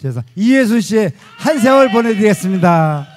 그래서 이예순 씨의 한 세월 보내드리겠습니다.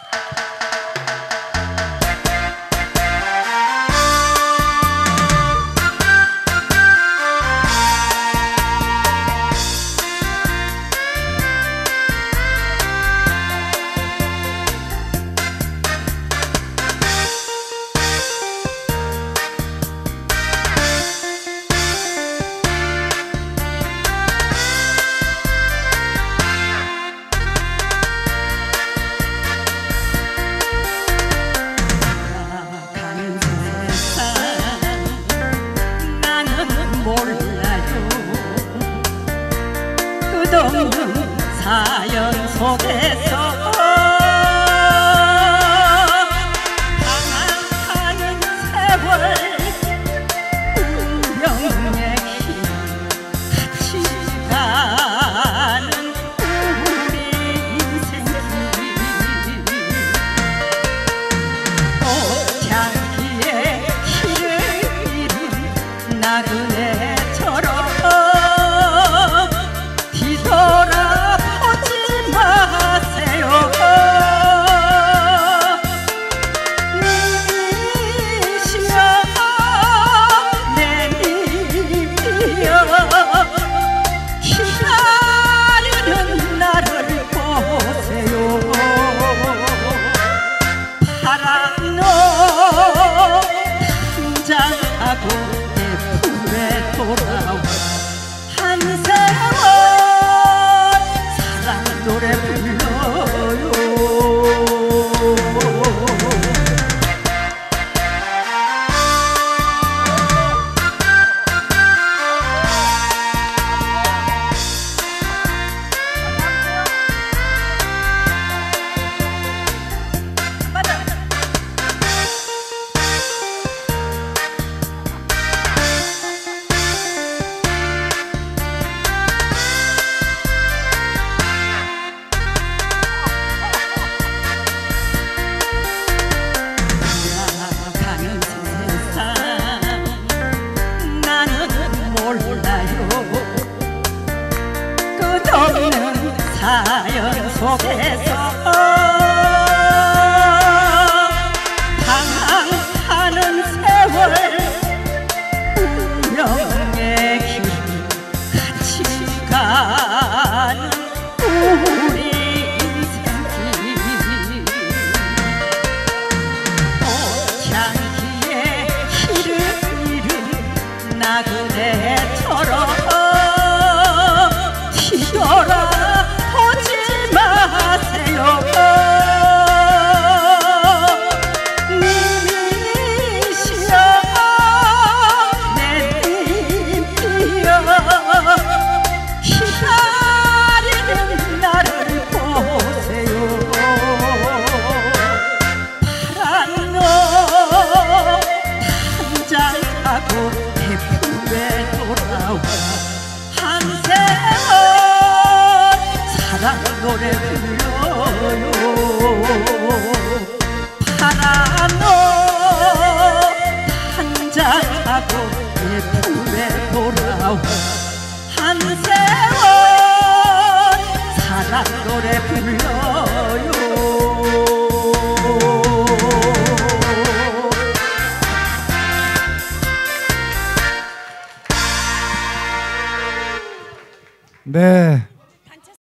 사연 속에서 방황하는 세월 운명의 길 같이 가는 우리 인생길 꽃향기에 길을 잃은 나그네처럼 뒤돌아보지 마세요. 님이시여 내 님이여 기다리는 나를 보세요. 파란 옷 한장하고 내 품에 돌아와 한 세월 사랑 노래 불러요. 끝없는 사연 속에서 방황하는 세월 운명의 길 같이 가는 우리 인생길 꽃향기에 길을 잃은 나그네처럼 뒤돌아보지 마세요. 님이시여 내 님이여 기다리는 나를 보세요. 파란 옷 한장하고 내 품에 돌아와 한 세월 사랑 노래